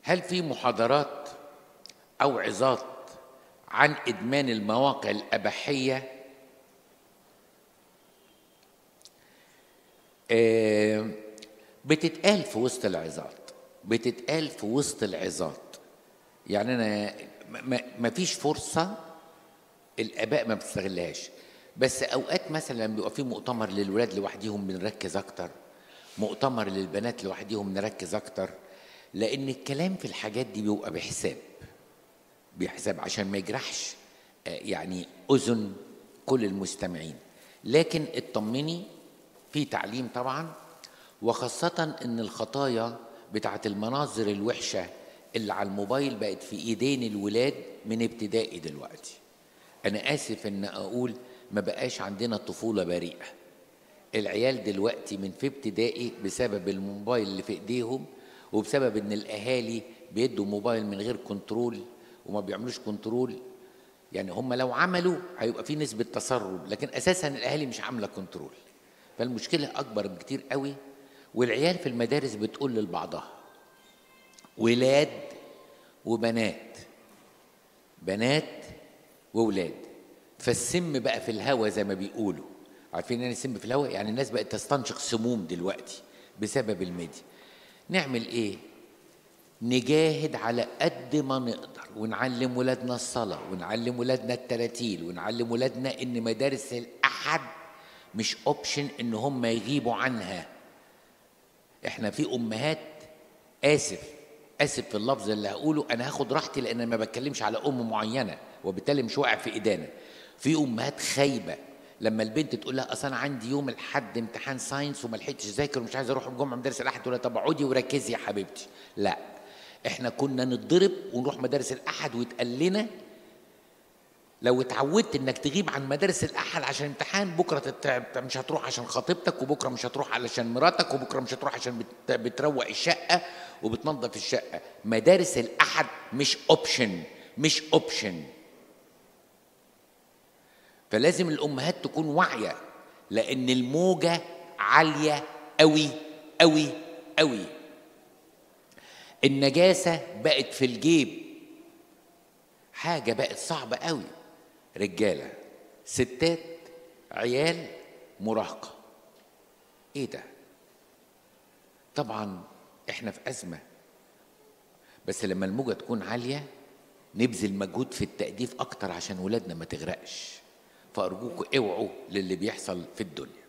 هل في محاضرات أو عظات عن إدمان المواقع الإباحية؟ بتتقال في وسط العظات، يعني أنا ما فيش فرصة الآباء ما بتستغلهاش، بس أوقات مثلا بيبقى في مؤتمر للولاد لوحديهم بنركز أكتر، مؤتمر للبنات لوحديهم نركز أكتر، لأن الكلام في الحاجات دي بيبقى بحساب عشان ما يجرحش يعني أذن كل المستمعين. لكن اطمني، في تعليم طبعا، وخاصة إن الخطايا بتاعت المناظر الوحشة اللي على الموبايل بقت في إيدين الولاد من ابتدائي دلوقتي. أنا آسف إن أقول ما بقاش عندنا طفولة بريئة. العيال دلوقتي من في ابتدائي بسبب الموبايل اللي في إيديهم، وبسبب إن الأهالي بيدوا موبايل من غير كنترول وما بيعملوش كنترول. يعني هم لو عملوا هيبقى في نسبة تسرب، لكن أساسا الأهالي مش عاملة كنترول، فالمشكلة أكبر بكتير قوي. والعيال في المدارس بتقول لبعضها ولاد وبنات، بنات وولاد، فالسم بقى في الهوا زي ما بيقولوا. عارفين يعني السم في الهوا؟ يعني الناس بقت تستنشق سموم دلوقتي بسبب الميديا. نعمل ايه؟ نجاهد على قد ما نقدر ونعلم ولادنا الصلاة، ونعلم ولادنا التراتيل، ونعلم ولادنا ان مدارس الأحد مش اوبشن ان هم يغيبوا عنها. احنا في امهات، اسف في اللفظ اللي هقوله، انا هاخد راحتي لان ما بتكلمش على ام معينه وبالتالي مش واقع في ايدينا. في امهات خايبه لما البنت تقول لها اصل انا عندي يوم الاحد امتحان ساينس وما لحقتش اذاكر ومش عايزه اروح الجمعه مدارس الاحد، تقول لها طب اقعدي وركزي يا حبيبتي. لا، احنا كنا نتضرب ونروح مدارس الاحد ويتقال لنا لو اتعودت انك تغيب عن مدارس الاحد عشان امتحان، بكره مش هتروح عشان خطيبتك، وبكره مش هتروح علشان مراتك، وبكره مش هتروح عشان بتروق الشقه وبتنظف الشقه. مدارس الاحد مش اوبشن. فلازم الامهات تكون واعيه، لان الموجه عاليه قوي قوي قوي. النجاسه بقت في الجيب، حاجه بقت صعبه قوي. رجاله، ستات، عيال، مراهقه، ايه ده؟ طبعا احنا في ازمه، بس لما الموجه تكون عاليه نبذل مجهود في التأديف اكتر عشان ولادنا ما تغرقش. فارجوكوا اوعوا للي بيحصل في الدنيا.